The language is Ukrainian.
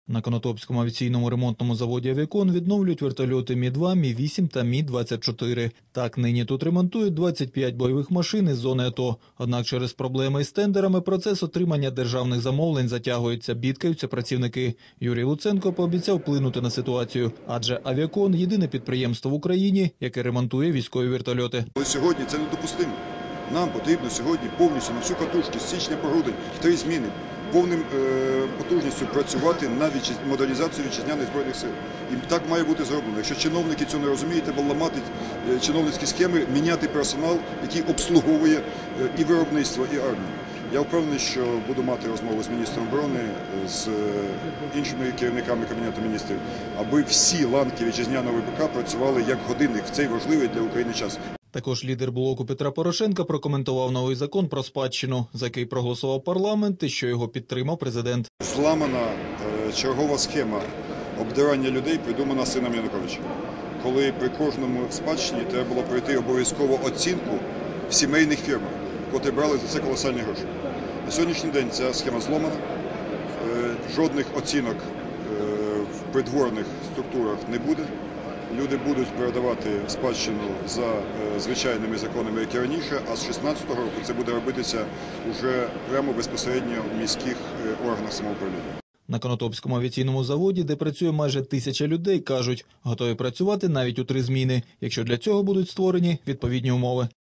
На Конотопському авіаційному ремонтному заводі «Авіакон» відновлюють вертольоти Мі-2, Мі-8 та Мі-24. Так, нині тут ремонтують 25 бойових машин із зони АТО. Однак через проблеми із тендерами процес отримання державних замовлень затягується, бідкаються працівники. Юрій Луценко пообіцяв вплинути на ситуацію, адже «Авіакон» – єдине підприємство в Україні, яке ремонтує військові вертольоти. Сьогодні це недопустимо. Нам потрібно сьогодні повністю на всю катушку з січня по грудень, в 3 зміни, повним потужністю працювати на модернізацію вітчизняних Збройних сил. І так має бути зроблено. Якщо чиновники цього не розуміють, треба ламати чиновницькі схеми, міняти персонал, який обслуговує і виробництво, і армію. Я впевнений, що буду мати розмову з міністром оборони, з іншими керівниками Кабінету міністрів, аби всі ланки вітчизняного ВПК працювали як годинник в цей важливий для України час. Також лідер блоку Петра Порошенка прокоментував новий закон про спадщину, за який проголосував парламент і що його підтримав президент. Зламана чергова схема обдирання людей, придумана сином Януковича. Коли при кожному спадщині треба було пройти обов'язково оцінку в сімейних фірмах, котрі брали за це колосальні гроші. На сьогоднішній день ця схема зламана, жодних оцінок в придворних структурах не буде. Люди будуть передавати спадщину за звичайними законами, як і раніше, а з 2016 року це буде робитися вже прямо безпосередньо в міських органах самоуправління. На Конотопському авіаційному заводі, де працює майже 1000 людей, кажуть, готові працювати навіть у 3 зміни, якщо для цього будуть створені відповідні умови.